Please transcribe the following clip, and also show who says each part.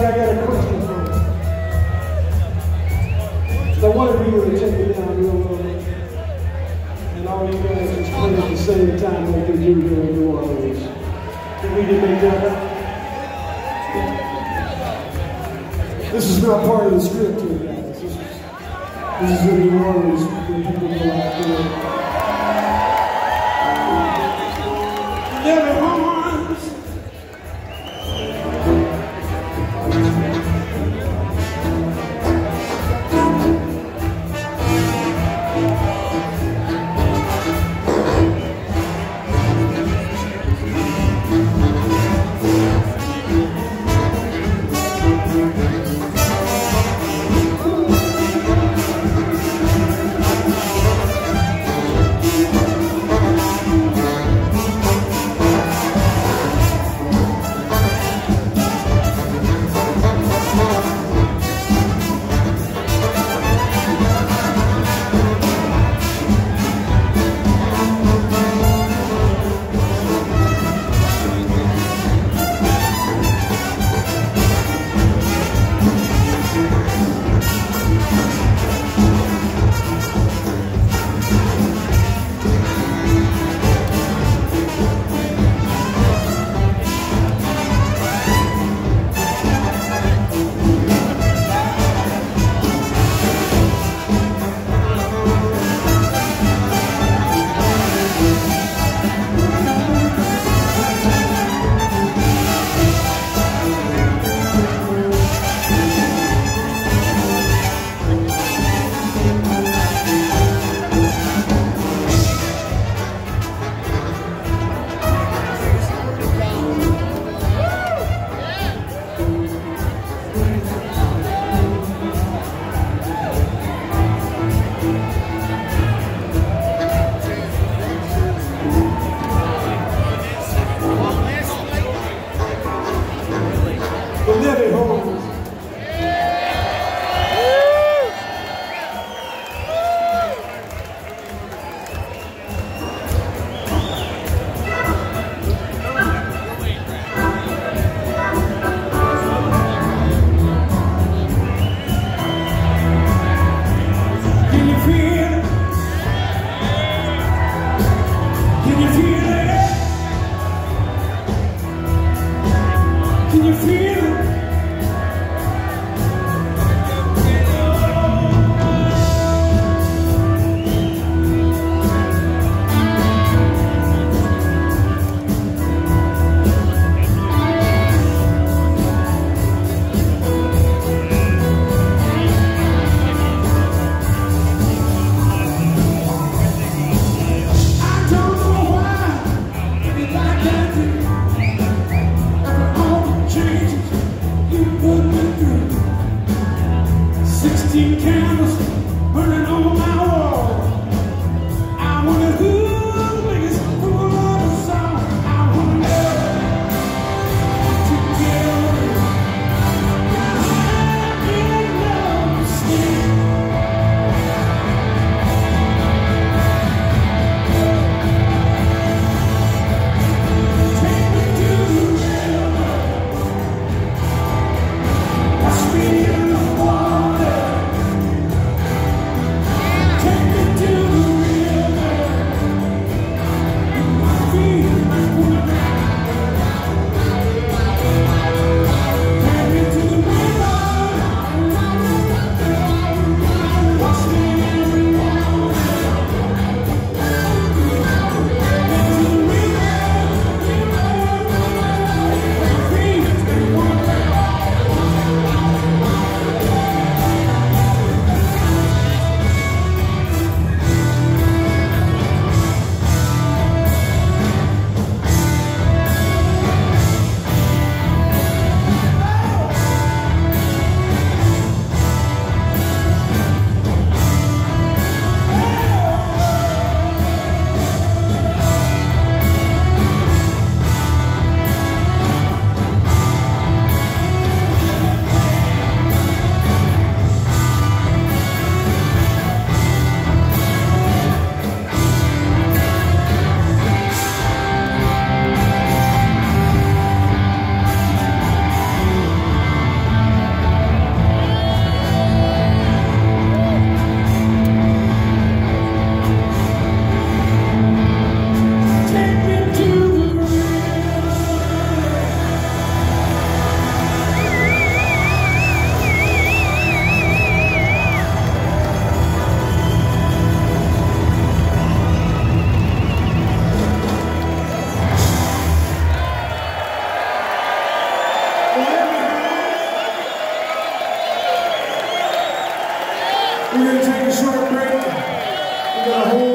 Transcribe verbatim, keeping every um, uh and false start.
Speaker 1: I got a question for you. I wanted people to take it down real low. And all you guys just play at the same time like they do here in New Orleans. Can we can make that up? This is not part of the script here, guys. This is, this is in New Orleans where people go out there. Levee horns.
Speaker 2: Water.
Speaker 1: We're going to take a short break. We're going to hold